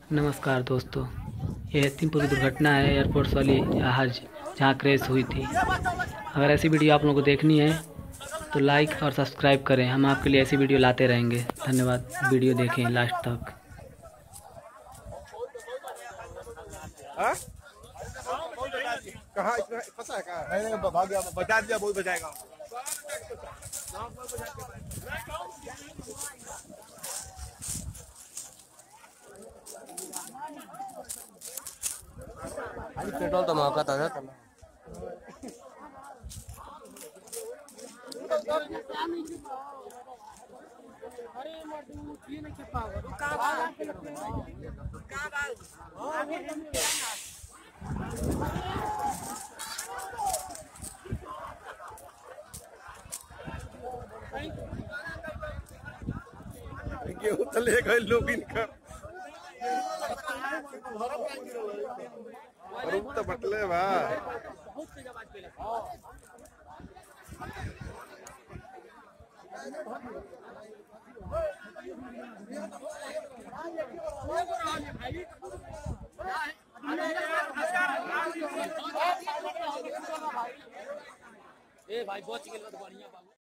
नमस्कार दोस्तों, यह तीनपुर की दुर्घटना है एयरफोर्स वाली जहाज जहाँ क्रैश हुई थी। अगर ऐसी वीडियो आप लोगों को देखनी है तो लाइक और सब्सक्राइब करें। हम आपके लिए ऐसी वीडियो लाते रहेंगे। धन्यवाद। वीडियो देखें लास्ट तक। कहाँ इतना फंसा है? कहाँ नहीं भाग गया, बचा दिया, बहुत बचाएगा। अरे पेट्रोल तो महंगा था ना। गेहूं चले गए लोग इनका रूप तो बटले बा। ए भाई बहुत चिकन बढ़िया।